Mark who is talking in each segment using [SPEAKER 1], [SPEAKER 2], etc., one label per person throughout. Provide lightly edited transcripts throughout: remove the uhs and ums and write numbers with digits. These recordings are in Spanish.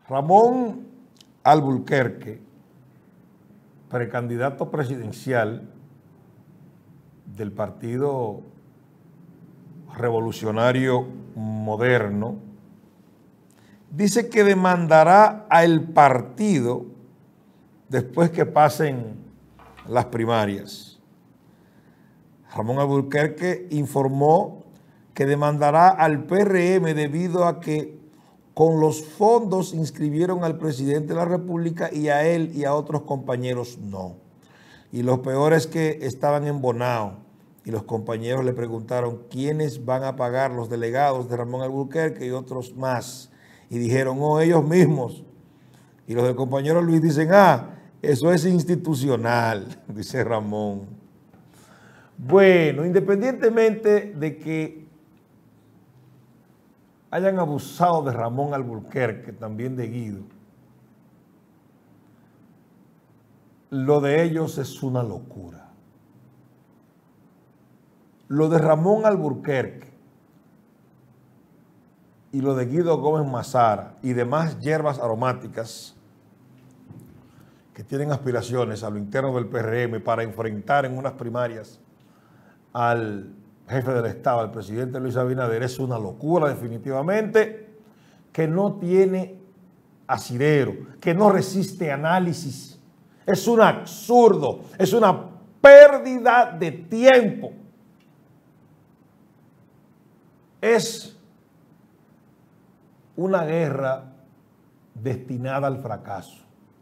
[SPEAKER 1] Ramón Alburquerque, precandidato presidencial del Partido Revolucionario Moderno, dice que demandará al partido después que pasen las primarias. Ramón Alburquerque informó que demandará al PRM debido a que con los fondos inscribieron al presidente de la República y a él y a otros compañeros no. Y lo peor es que estaban en Bonao y los compañeros le preguntaron quiénes van a pagar los delegados de Ramón Alburquerque y otros más. Y dijeron, oh, ellos mismos. Y los del compañero Luis dicen, eso es institucional, dice Ramón. Bueno, independientemente de que hayan abusado de Ramón Alburquerque, también de Guido, lo de ellos es una locura. Lo de Ramón Alburquerque y lo de Guido Gómez Mazara y demás hierbas aromáticas que tienen aspiraciones a lo interno del PRM para enfrentar en unas primarias al jefe del Estado, al presidente Luis Abinader, es una locura definitivamente, que no tiene asidero, que no resiste análisis. Es un absurdo, es una pérdida de tiempo. Es una guerra destinada al fracaso,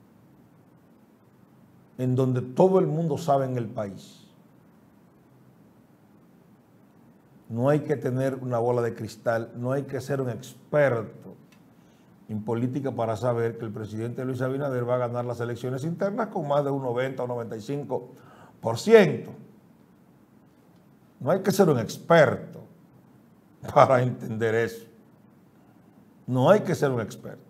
[SPEAKER 1] en donde todo el mundo sabe en el país. No hay que tener una bola de cristal, no hay que ser un experto en política para saber que el presidente Luis Abinader va a ganar las elecciones internas con más de un 90 o 95%. No hay que ser un experto para entender eso. No hay que ser un experto.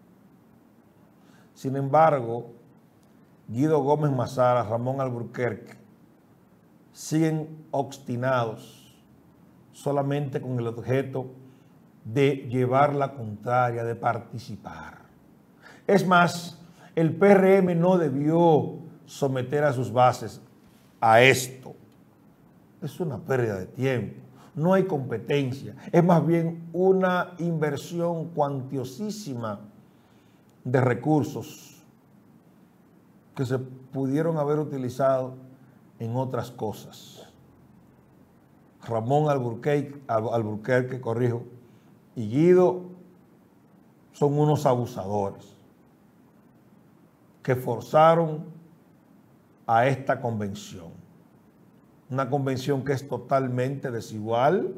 [SPEAKER 1] Sin embargo, Guido Gómez Mazara, Ramón Alburquerque, siguen obstinados solamente con el objeto de llevar la contraria, de participar. Es más, el PRM no debió someter a sus bases a esto. Es una pérdida de tiempo, no hay competencia, es más bien una inversión cuantiosísima de recursos que se pudieron haber utilizado en otras cosas. Ramón Alburquerque, y Guido son unos abusadores que forzaron a esta convención. Una convención que es totalmente desigual,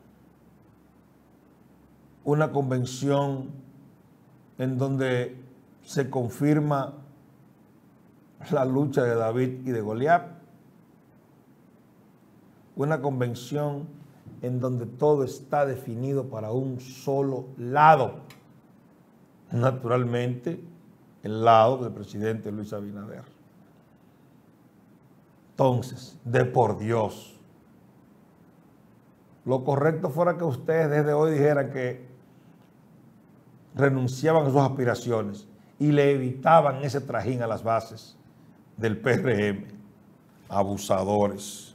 [SPEAKER 1] una convención en donde se confirma la lucha de David y de Goliat, una convención en donde todo está definido para un solo lado, naturalmente el lado del presidente Luis Abinader. Entonces, de por Dios, lo correcto fuera que ustedes desde hoy dijeran que renunciaban a sus aspiraciones y le evitaban ese trajín a las bases del PRM. Abusadores.